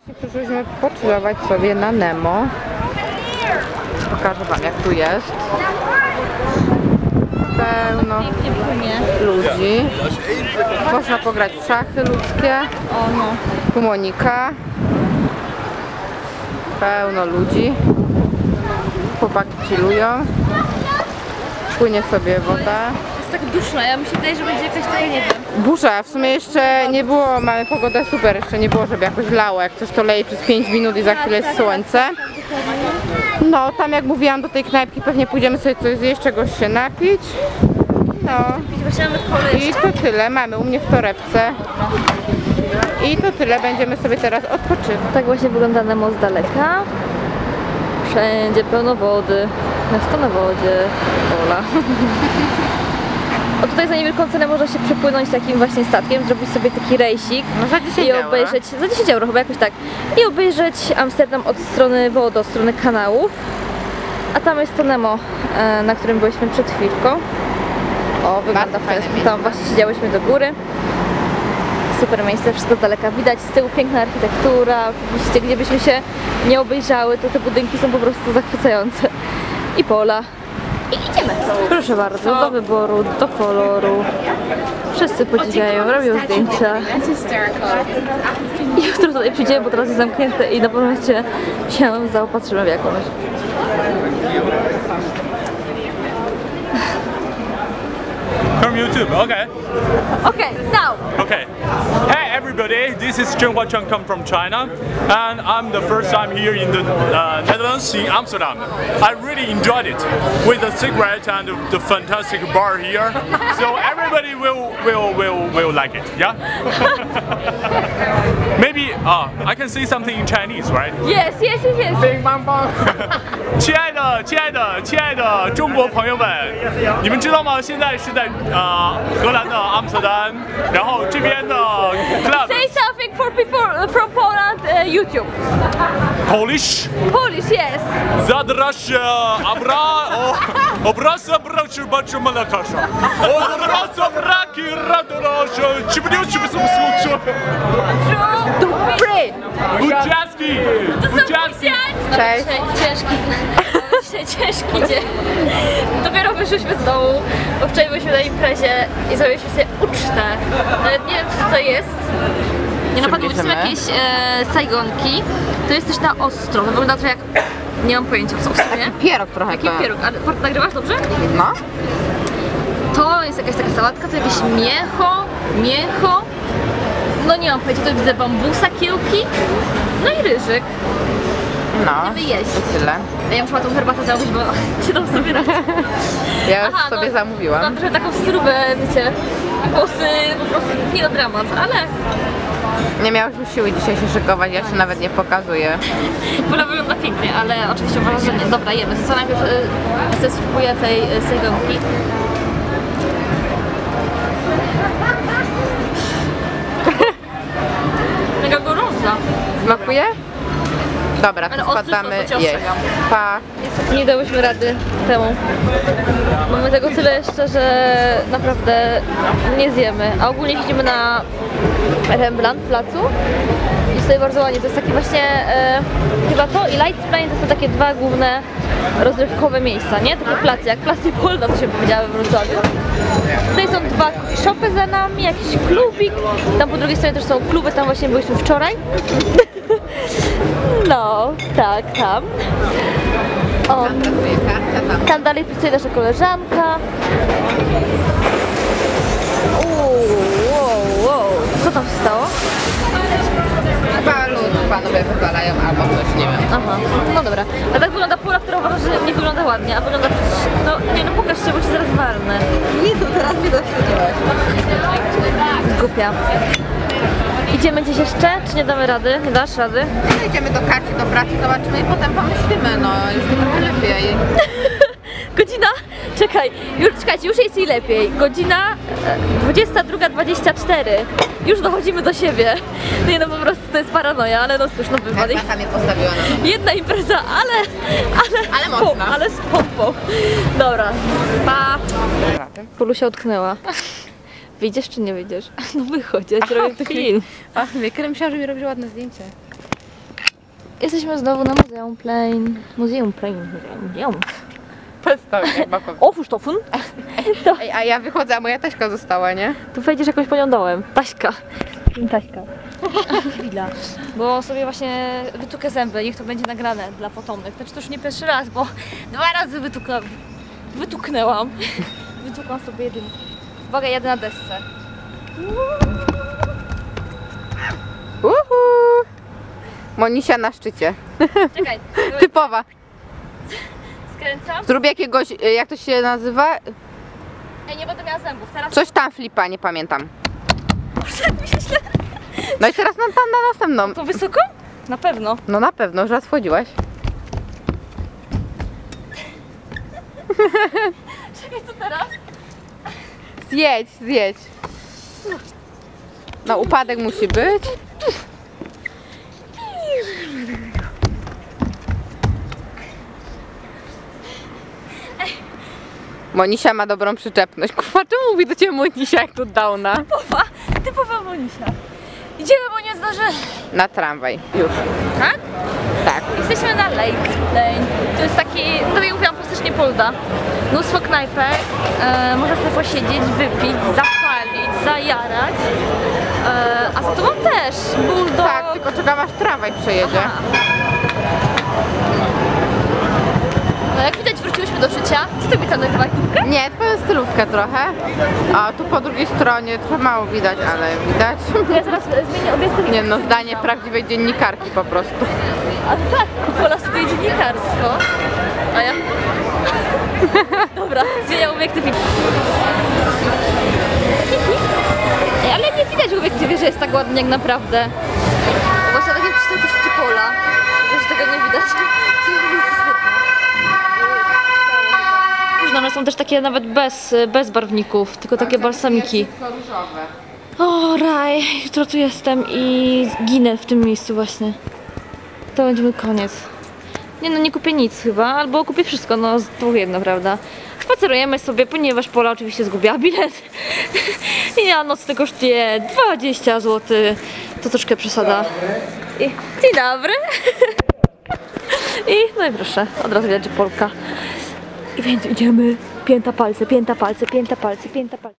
Przyszliśmy pochillować sobie na Nemo. Pokażę wam, jak tu jest. Pełno ludzi. Można pograć w szachy ludzkie. Tu Monika. Pełno ludzi. Chłopaki chillują. Płynie sobie woda. Jest tak duszno, ja mi się wydaje, że będzie jakaś taka, nie wiem. Burza, w sumie jeszcze nie było, mamy pogodę super, jeszcze nie było, żeby jakoś lało. Jak coś to leje przez 5 minut i za chwilę jest słońce. No, tam jak mówiłam, do tej knajpki pewnie pójdziemy sobie coś zjeść, czegoś się napić. No. I to tyle, mamy u mnie w torebce. I to tyle, będziemy sobie teraz odpoczywać. Tak właśnie wygląda Nemo z daleka. Wszędzie pełno wody. Miasto na wodzie. Pola. O, tutaj za niewielką cenę można się przepłynąć takim właśnie statkiem, zrobić sobie taki rejsik no za 10 i obejrzeć, za 10 euro chyba jakoś tak, i obejrzeć Amsterdam od strony wody, od strony kanałów. A tam jest to Nemo, na którym byliśmy przed chwilką. O, wygląda w ten sposób. Tam właśnie siedziałyśmy do góry. Super miejsce, wszystko z daleka widać, z tyłu piękna architektura, oczywiście gdzie byśmy się nie obejrzały, to te budynki są po prostu zachwycające. I pola. I idziemy. Proszę bardzo, do wyboru, do koloru. Wszyscy podziwiają, robią zdjęcia. I jutro tutaj przyjdziemy, bo teraz jest zamknięte i na pewno się zaopatrzymy w jakąś. From YouTube, okay. Okay, now. Okay. Hey everybody, this is Zhenhua Cheng, come from China, and I'm the first time here in the Netherlands, in Amsterdam. I really enjoyed it with the cigarette and the fantastic bar here. So everybody will like it, yeah? Maybe I can say something in Chinese, right? Yes. 亲爱的中国朋友们，你们知道吗？现在是在荷兰的阿姆斯特丹，然后这边的 club。 Say something for people from Poland, YouTube. Polish. Polish, yes. Zadrasza obrasa braczy baczy malakasza. Obrasa braki radorasza. Ciebniuci by są słuchać. Free! Budziaski! Budziaski! Cześć! Dzisiaj ciężki dzień. Dopiero wyszliśmy z domu, bo wczoraj byliśmy na imprezie i zrobiliśmy sobie ucztę. Nawet nie wiem, co to jest. Nie naprawdę, to są jakieś sajgonki. To jest coś na ostro. Wygląda to jak... Nie mam pojęcia, co w sumie. Pierog trochę. Taki pieróg. Ale nagrywasz dobrze? No. To jest jakaś taka sałatka, to jakieś mięcho. No nie mam pojęcia, to widzę bambusa, kiełki. No i ryżyk. No, Będziemy jeść. to tyle. A ja muszę tą herbatę zamówić, bo się tam sobie radzę. Ja już sobie zamówiłam. Mam trochę taką stróbę, wiecie, głosy, po prostu nie do dramat, ale... Nie miałyśmy siły dzisiaj się szykować, ja się nawet nie pokazuję. Pola wygląda pięknie, ale oczywiście uważam, że nie. Dobra, jemy. Co najpierw spróbuję tej sajgonki. Mega gorąca. Smakuje? Dobra, to spadamy jeść. Pa! Nie dałyśmy rady temu. Mamy tego tyle jeszcze, że naprawdę nie zjemy. A ogólnie siedzimy na Rembrandt placu i stoi bardzo ładnie. To jest takie właśnie chyba to i Lightspring to są takie dwa główne rozrywkowe miejsca, nie? Takie placy, jak Plac Leopolda to się powiedziały w Wrocławiu. Tutaj są dwa shopy za nami, jakiś klubik. Tam po drugiej stronie też są kluby, tam właśnie byliśmy wczoraj. No, tak, tam. O, tam dalej pracuje nasza koleżanka. Wow. Co tam się stało? Chyba lód panowie wypalają albo coś, nie wiem. Aha, no dobra. A tak wygląda Pola, która uważa, że nie wygląda ładnie, a wygląda przecież... No nie, no pokaż się, bo się zaraz walnę. Nie, to teraz mnie zawstydziłaś. Głupia. Idziemy gdzieś jeszcze, czy nie damy rady? Nie dasz rady? No, idziemy do Kaci, do pracy, zobaczymy i potem pomyślimy, no już mi trochę lepiej. Godzina? Czekaj, czekajcie, już jest i lepiej. Godzina 22:24. Już dochodzimy do siebie. Nie no, po prostu to jest paranoja, ale no cóż, no wypadek. Herbatka mnie postawiła na nogi. Jedna impreza, Ale mocna. Ale z pompą. Dobra, pa. Polusia utknęła. Wyjdziesz czy nie wyjdziesz? No wychodź, ja ci robię film. Ach, myślałam, że mi robisz ładne zdjęcie. Jesteśmy znowu na Muzeum Plain. Muzeum. Otóż to fun. Ej, a ja wychodzę, a moja taśka została, nie? Tu wejdziesz jakoś po nią dołem. Taśka. Taśka. Chwila. Bo sobie właśnie wytukę zęby, niech to będzie nagrane dla potomnych. Znaczy to już nie pierwszy raz, bo 2 razy wytuknęłam. Wytukłam sobie jedynkę. Uwaga, jadę na desce. Monisia na szczycie. Czekaj, Typowa. skręcam. Zrób jakiegoś, jak to się nazywa? Ej, nie będę miała zębów, teraz... Coś tam flipa, nie pamiętam. No i teraz tam na następną. To wysoko? Na pewno. No na pewno, już raz wchodziłaś. Czekaj, co teraz? Zjedź. No upadek musi być. Monisia ma dobrą przyczepność. Kurwa, czemu mówi do ciebie Monisia jak tu downa? Typowa Monisia. Idziemy, bo nie zdążę. Na tramwaj. Już. Tak? Tak. Jesteśmy na Lake Lane. To jest taki, no tak jak mówiłam, klasycznie Polda. Mnóstwo knajpek. Można sobie posiedzieć, wypić, zapalić, zajarać. A za tobą też. Bulldog. Tak, tylko czekam aż tramwaj przejedzie. Aha. No jak widać, wróciłyśmy do życia. Co ty mi tam nagrywałeś? Nie, twoja stylówkę trochę. A tu po drugiej stronie trochę mało widać, ale widać. Ja zaraz zmienię obiektyw. Nie no, zdanie prawdziwej dziennikarki po prostu. A tak, pola sobie dziennikarstwo. A ja? Dobra, zmieniam obiektyw. Ej, ale nie widać w obiektywie, że jest tak ładnie jak naprawdę. Właśnie takim przystępności pola. Że tego nie widać. Różne, one są też takie nawet bez barwników, tylko takie balsamiki. O, raj, jutro tu jestem i ginę w tym miejscu właśnie. To będzie mój koniec. Nie no, nie kupię nic chyba, albo kupię wszystko, no to jedno, prawda? Spacerujemy sobie, ponieważ Pola oczywiście zgubiła bilet. I a noc tego kosztuje 20 zł. To troszkę przesada. Dzień dobry. I no i proszę, od razu widać, że Polka. I więc idziemy. Pięta palce, pięta palce, pięta palce, pięta palce.